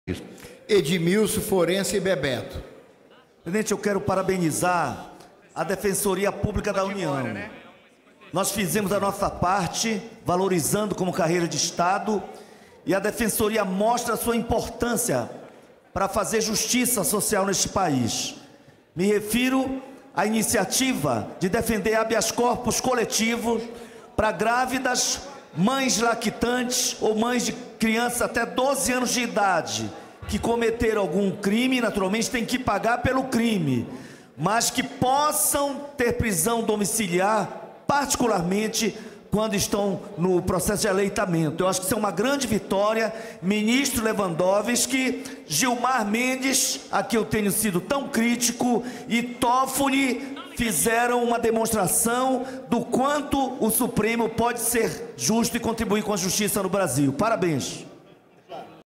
Edmilson, Forense e Bebeto. Presidente, eu quero parabenizar a Defensoria Pública da União. Nós fizemos a nossa parte, valorizando como carreira de Estado, e a Defensoria mostra a sua importância para fazer justiça social neste país. Me refiro à iniciativa de defender habeas corpus coletivos para grávidas, mães lactantes ou mães de crianças até 12 anos de idade que cometeram algum crime, naturalmente tem que pagar pelo crime, mas que possam ter prisão domiciliar, particularmente quando estão no processo de aleitamento. Eu acho que isso é uma grande vitória. Ministro Lewandowski, Gilmar Mendes, a que eu tenho sido tão crítico, e Toffoli fizeram uma demonstração do quanto o Supremo pode ser justo e contribuir com a justiça no Brasil. Parabéns.